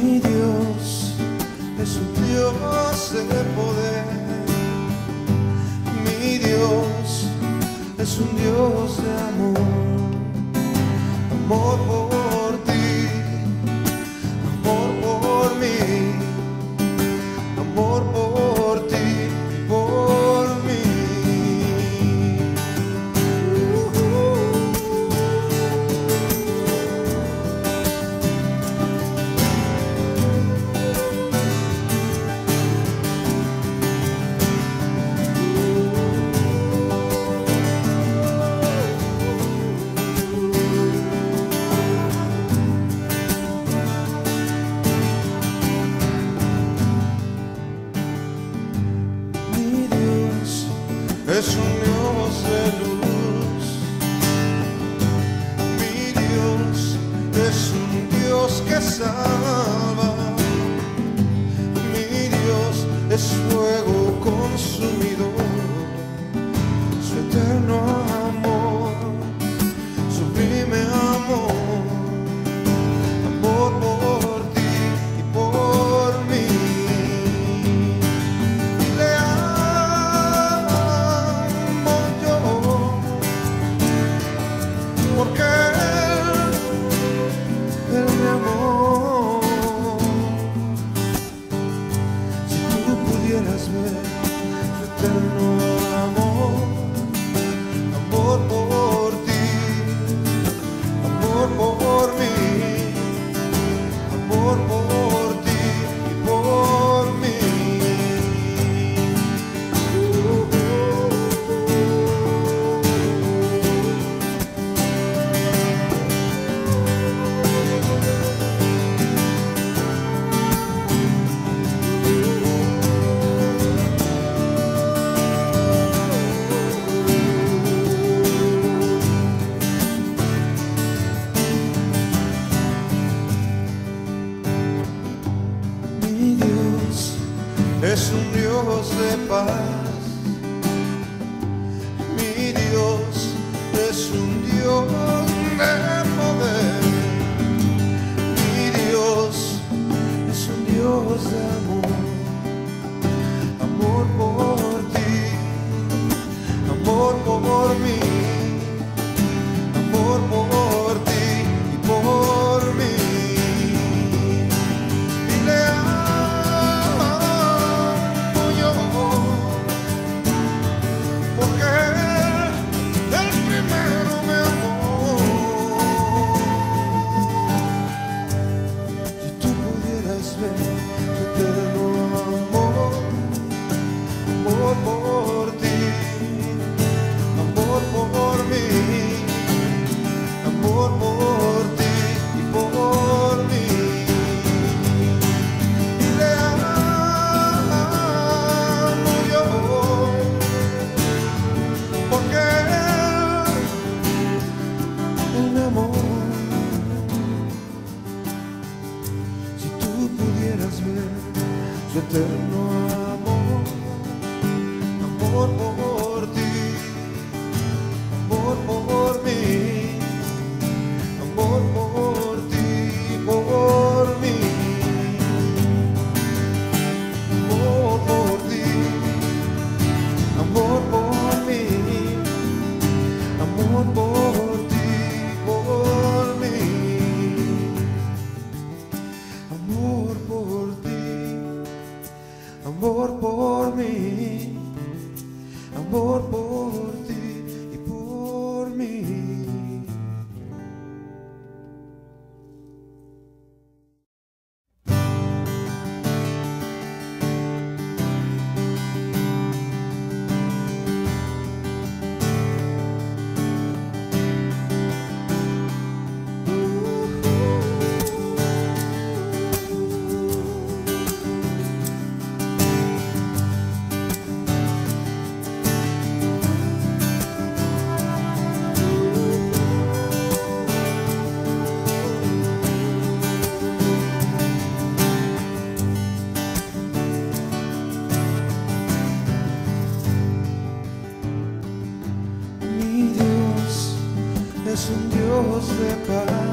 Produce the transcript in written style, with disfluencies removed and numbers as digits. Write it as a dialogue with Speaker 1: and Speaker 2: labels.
Speaker 1: Mi Dios es un Dios de poder. Mi Dios es un Dios de amor. Amor por ti, amor por mí, amor por ti y por mí. Es un Dios de luz. Mi Dios es un Dios que salva. Mi Dios es fuego consumidor. Su eterno amor, sublime amor, amor por ti y por mí. Porque Él me amó. Si tú pudieras ver su eterno amor, amor por ti, amor por mí, amor por ti y por mí. Es un Dios de paz. Mi Dios es un Dios de poder. Mi Dios es un Dios de amor. Amor por ti, amor por mí, amor por ti y por mí. Por ti, amor por mí, amor por ti y por mí. Y le amo yo, porque Él me amó. Si tú pudieras ver su eterno amor, amor por ti, amor por mí, amor por ti, por mí, amor por ti, amor por mí, amor por ti, por mí, amor por ti, amor por mí, amor por ti y por mí. es un Dios de paz.